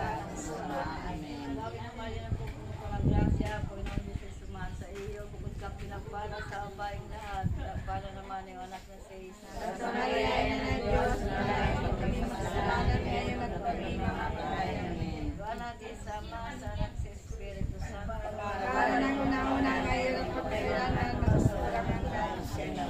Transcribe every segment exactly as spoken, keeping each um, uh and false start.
Amen. Lawin ang Maria ng pagpupulang grasya, Panginoon Jesus sumahan sa iyo, bukod ka pinagpala sa babaeng lahat, pinagpala naman yung anak na si Jesus. Sa Maria ng Diyos, maraming kami masalanan, ngayon at kami mamatay. Amen. Doon natin sa Ama, sa Anak, sa Espiritu Santo. Para ng una-una ngayon at pagkailangan magsulang ang grasya.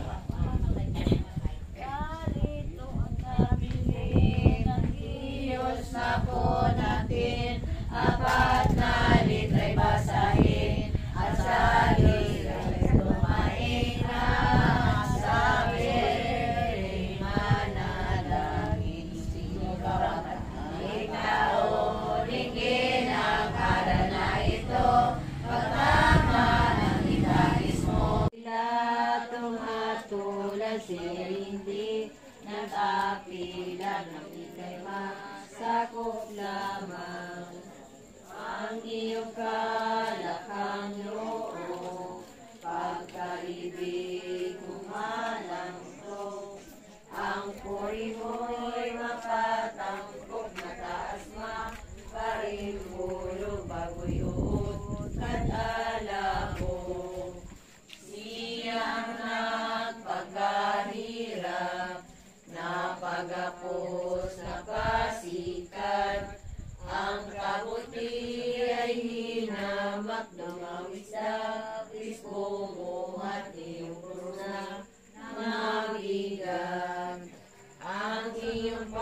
Narito ang nabili ng Diyos na po natin, apat na litra'y basahin, at sa litra'y lumain na sa piling manalangin. Sino ka ikaw, ringin ang aral na ito, pagtama ng itagis mo. Latong hatulad siya hindi nag-apila ng ikay masakop lamang. Ang iyong kalakang loob, pagkaibig kumalang ko. Ang puri mo'y mapatangkot, mataas maparimulo, bago'y uot at alabo. Siya ang nagpagkahirap, napagapos, napasikat. Ang kabuti ay hinamak, dumawis sa Kristo mo at iyong krus na mabigat. Ang iyong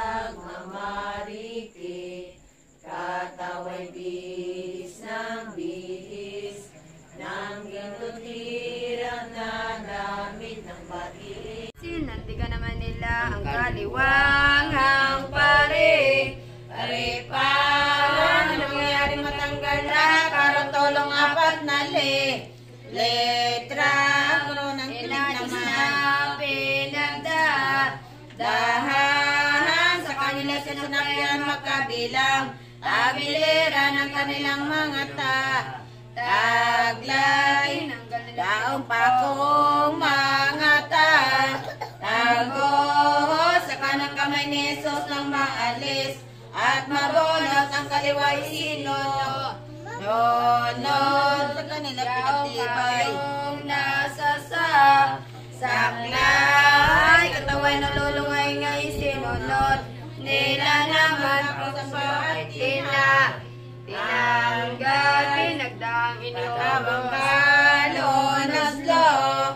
pagmamariki, katawa'y bihis ng bihis, nang ginutira na damit ng batiin. Sinantigan naman nila ang kaliwangang pare. Pare pa, ano nangyari matanggal na karotolong apat na le. Letra, kuro ng tinig naman. Pinagda, dahan sa kanila sinasakyan makabilang. Tabilira ng kanilang mga ta. Taglay, daong pakong mga ta. Tago sa kanang kamay ni Jesus nang maalis. At mabunot ang kaliway sino. Nonod sa kanila pinatibay. Yung nasa sa saklay. Kataway na lulungay ngay sinunod. Nila naman ang sa tila. Tinanggal, pinagdang iniwabang kalonas lo.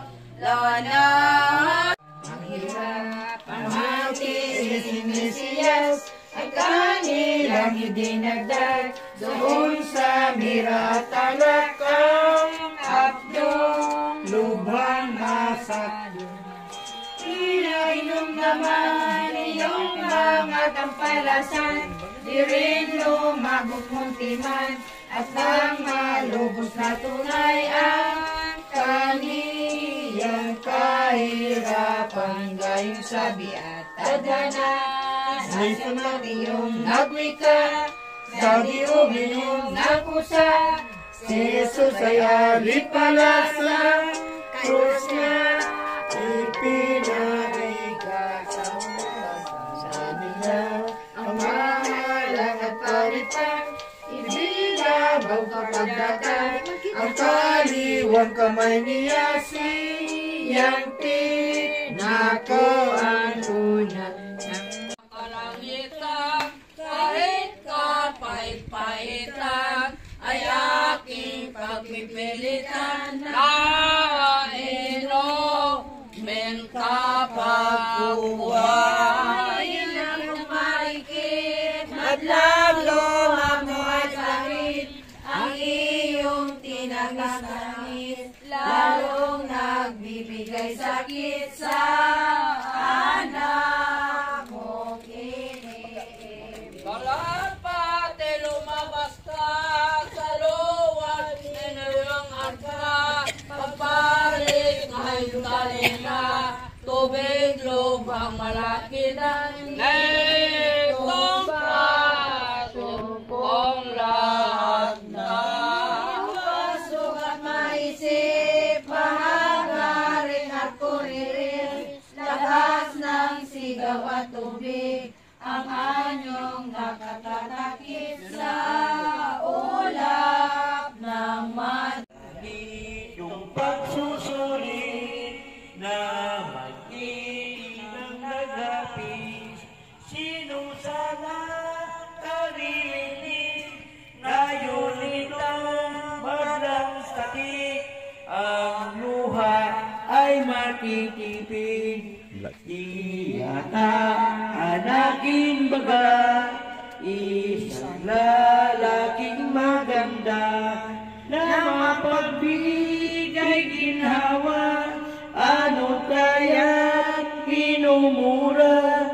Lonos. Ang hirap, ang matiis ni Mesiyas. At kanilang idinagdag doon sa miratalakang abdong lubhang masado. Pinainom naman iyong mga tampalasan, di rin lumabog muntiman, at nang malubos na tunay ang kaniyang kahirapan, gayong sabi at tadhana. Ay sunod iyong nagwika, sa diubiyong nakusa, si Jesus ay alip pala sa krus niya, ipinagay ka sa ulas. Sabi niya, ang mahalang at paritan, ibigabaw kapag dagat, ang kaliwang kamay niya siyang pinakuan una. Kalangitan, kahit kapait-paitan, ay aking pagpipilitan na inumin kapagbuhay ng marikit. Madlalo mo ay sakit, ang iyong tinagis-tangis, lalong nagbibigay sakit sa anak mo kiniib. Kalapate lumabas ka sa luwal ng iyong arka, pagpalit ngayon kanina, tubig lubang malaki ng itong patupong lahat na. Pasok at maisip, mahangarin at kuririn, lakas ng sigaw at tubig, ang anyong nakatatakip sa ulap ng mad. Yung pagsusuri na magiging ng naghapis, sino sana karirinig ngayon itong madang sakit, ang luha ay matitipid. Iyata anaking baga, isang lalaking maganda na mapagbigay ginhawa, ano kaya't minumura,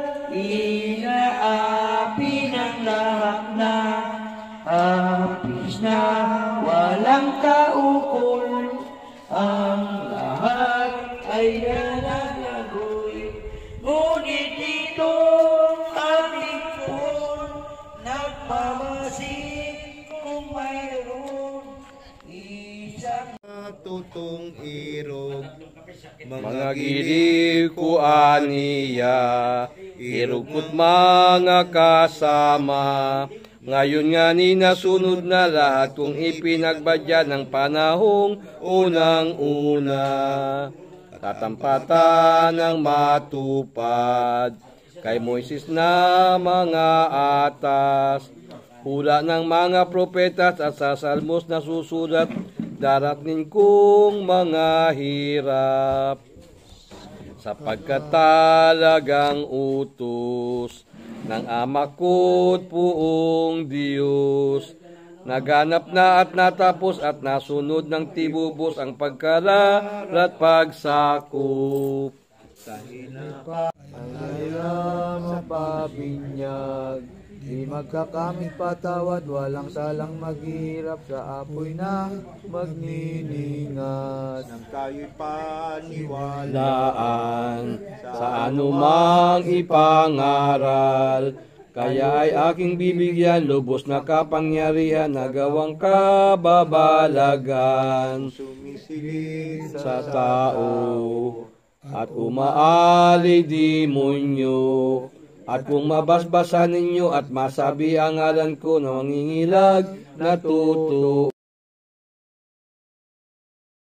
inaapi ng lahat na apis na walang kaukol, ang lahat ay nalalagoy. Ngunit dito aming puon, nagpamasid kung mayroon isang tutong irog, mga gili ko aniya, irugkot mga kasama. Ngayon nga ni nasunod na lahat kung ipinagbadya ng panahong unang-una. Tatampatan ng matupad kay Moises na mga atas, hula ng mga propetas at sa salmos na susulat, darating kong mga hirap. Sapagkat talagang utos ng ama ko't puong Diyos, naganap na at natapos at nasunod ng tibubos ang pagkalarat pagsakop. Alaya mapabinyag, di magkakaming patawad, walang salang maghirap sa apoy na magniningas. Nang tayo'y paniwalaan sa anumang ipangaral, kaya ay aking bibigyan lubos na kapangyarihan na gawang kababalagan Sumisilid sa tao at umaali demonyo. At kung mabasbasan ninyo at masabi ang ngalan ko na mangingilag na totoo,